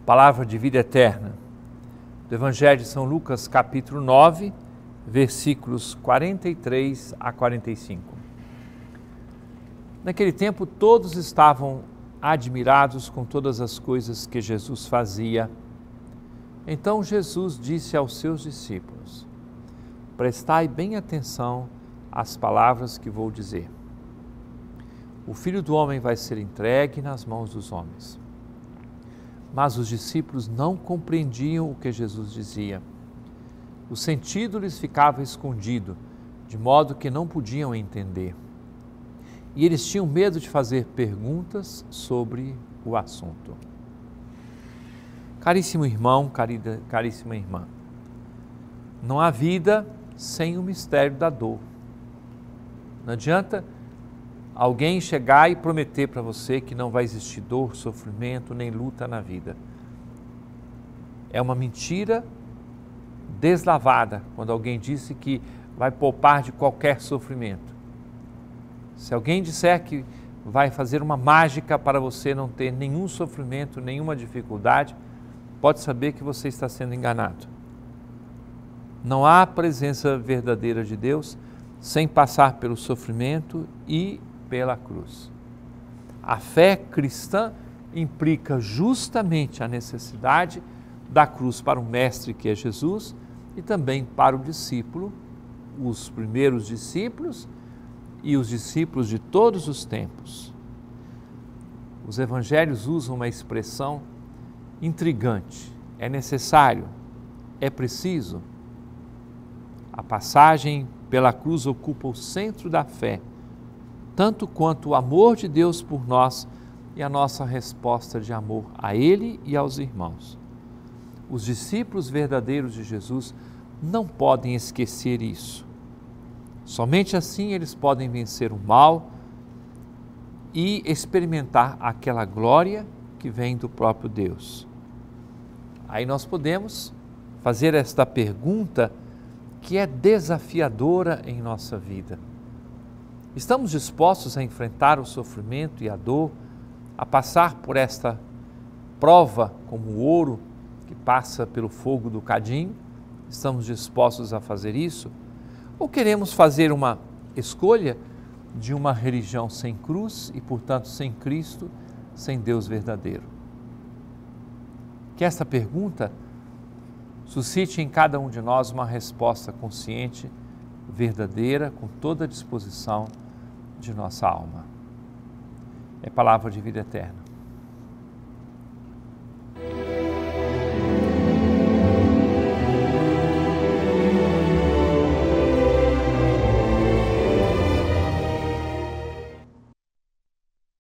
Palavra de vida eterna, do Evangelho de São Lucas, capítulo 9, versículos 43 a 45. Naquele tempo, todos estavam admirados com todas as coisas que Jesus fazia. Então Jesus disse aos seus discípulos: prestai bem atenção às palavras que vou dizer. O Filho do Homem vai ser entregue nas mãos dos homens. Mas os discípulos não compreendiam o que Jesus dizia. O sentido lhes ficava escondido, de modo que não podiam entender. E eles tinham medo de fazer perguntas sobre o assunto. Caríssimo irmão, caríssima irmã, não há vida sem o mistério da dor. Não adianta alguém chegar e prometer para você que não vai existir dor, sofrimento, nem luta na vida. É uma mentira deslavada quando alguém disse que vai poupar de qualquer sofrimento. Se alguém disser que vai fazer uma mágica para você não ter nenhum sofrimento, nenhuma dificuldade, pode saber que você está sendo enganado. Não há presença verdadeira de Deus sem passar pelo sofrimento e pela cruz. A fé cristã implica justamente a necessidade da cruz para o mestre que é Jesus e também para o discípulo, os primeiros discípulos e os discípulos de todos os tempos. Os evangelhos usam uma expressão intrigante: é necessário, é preciso. A passagem pela cruz ocupa o centro da fé, tanto quanto o amor de Deus por nós e a nossa resposta de amor a Ele e aos irmãos. Os discípulos verdadeiros de Jesus não podem esquecer isso. Somente assim eles podem vencer o mal e experimentar aquela glória que vem do próprio Deus. Aí nós podemos fazer esta pergunta que é desafiadora em nossa vida. Estamos dispostos a enfrentar o sofrimento e a dor, a passar por esta prova como o ouro que passa pelo fogo do cadinho? Estamos dispostos a fazer isso? Ou queremos fazer uma escolha de uma religião sem cruz e, portanto, sem Cristo, sem Deus verdadeiro? Que esta pergunta suscite em cada um de nós uma resposta consciente, verdadeira, com toda a disposição de nossa alma. É palavra de vida eterna.